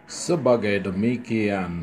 Sebagai demikian,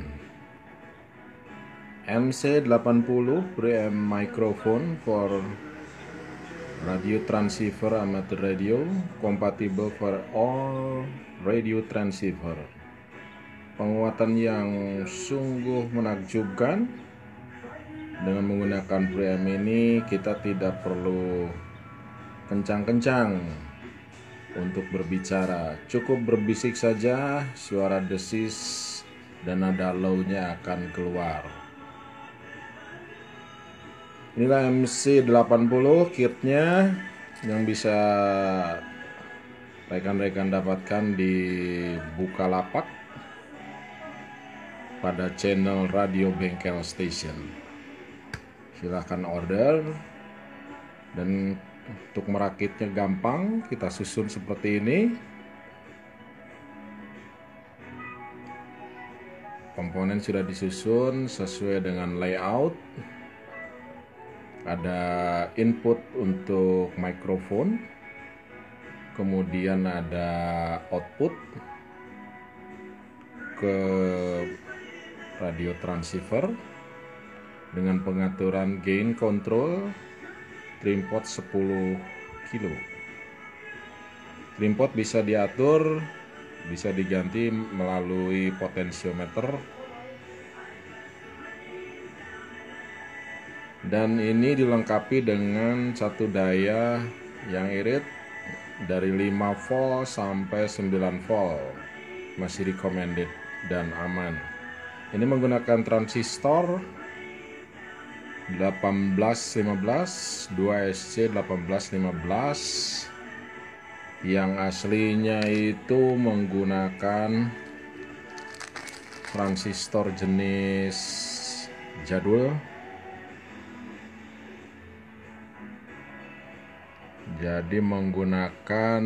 MC80 preamp microphone for radio transceiver amateur radio compatible for all radio transceiver. Penguatan yang sungguh menakjubkan. Dengan menggunakan preamp ini kita tidak perlu kencang-kencang untuk berbicara, cukup berbisik saja, suara desis dan nada low-nya akan keluar. Inilah MC80 kitnya yang bisa rekan-rekan dapatkan di Bukalapak pada channel Radio Bengkel Station. Silahkan order, dan untuk merakitnya gampang, kita susun seperti ini. Komponen sudah disusun sesuai dengan layout. Ada input untuk mikrofon, kemudian ada output ke radio transceiver dengan pengaturan gain control. Trimpot 10 kilo. Trimpot bisa diatur, bisa diganti melalui potensiometer. Dan ini dilengkapi dengan satu daya yang irit dari 5 volt sampai 9 volt. Masih recommended dan aman. Ini menggunakan transistor 1815 2SC 1815 yang aslinya itu menggunakan transistor jenis jadul. Jadi menggunakan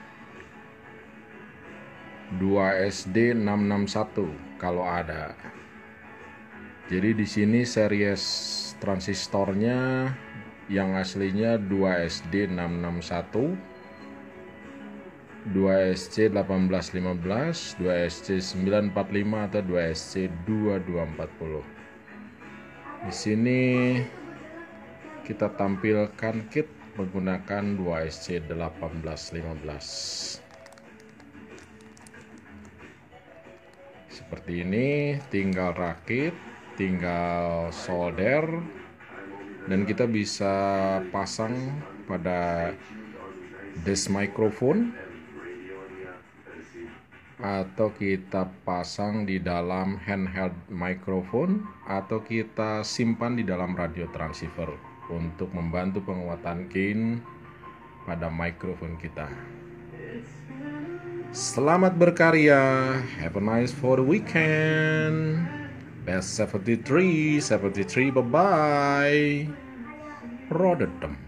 2SD 661 kalau ada. Jadi di sini series transistornya yang aslinya 2SD 661, 2SC 1815, 2SC 945 atau 2SC 2240. Di sini kita tampilkan kit menggunakan 2SC 1815. Seperti ini, tinggal rakit, tinggal solder, dan kita bisa pasang pada desk microphone atau kita pasang di dalam handheld microphone atau kita simpan di dalam radio transceiver untuk membantu penguatan gain pada microphone kita. Selamat berkarya, have a nice for the weekend. Best 73, bye-bye. Rotterdam.